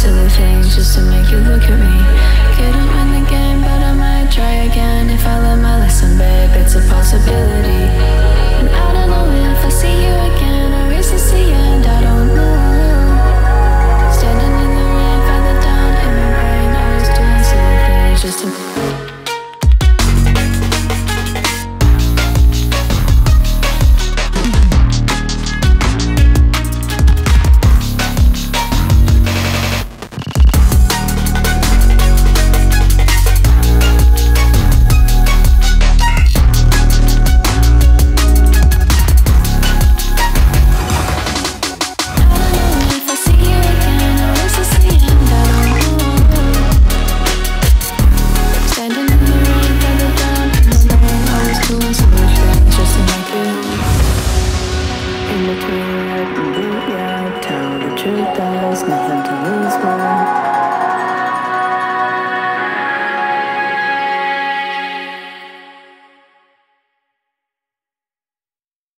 silly things just to make you look at me. Couldn't win the game, but I might try again. If I learn my lesson, babe, it's a possibility. And I don't know if I see you again, or is this the end? I don't know. Standing in the rain, further down in my brain, I was doing silly things just to There's nothing to